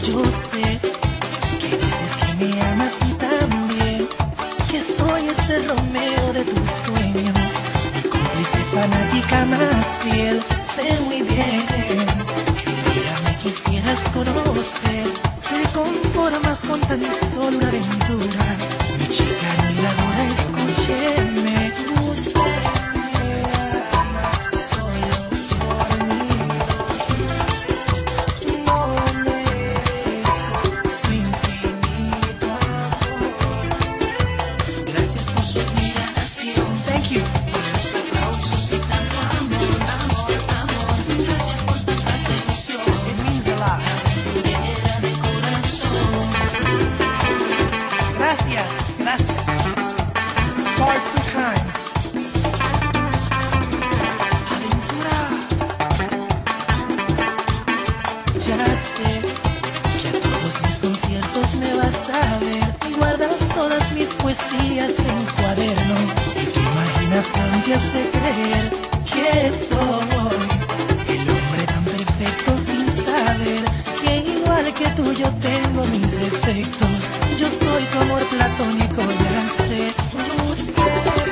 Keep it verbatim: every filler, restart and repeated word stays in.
Yo sé que dices que me amas y también que soy ese Romeo de tus sueños, mi cómplice fanática más fiel. Sé muy bien que un día me quisieras conocer. Te conformas con tan solo una aventura. Mi chica admiradora, escúcheme. Usted me ama solo por amigos. No merezco su infinito amor. Gracias por su admiración. Thank you. Por los aplausos y tanto amor, amor, amor. Gracias por tanta atención. It means a lot. Aventurera de corazón. Gracias, gracias. Far too kind. Aventura. Ya sé que a todos mis conciertos me vas a ver. Guardas todas mis poesías en cuaderno y tu imaginación te hace creer que soy el hombre tan perfecto sin saber que igual que tú yo tengo mis defectos. Yo soy tu amor platónico, ya sé. Usted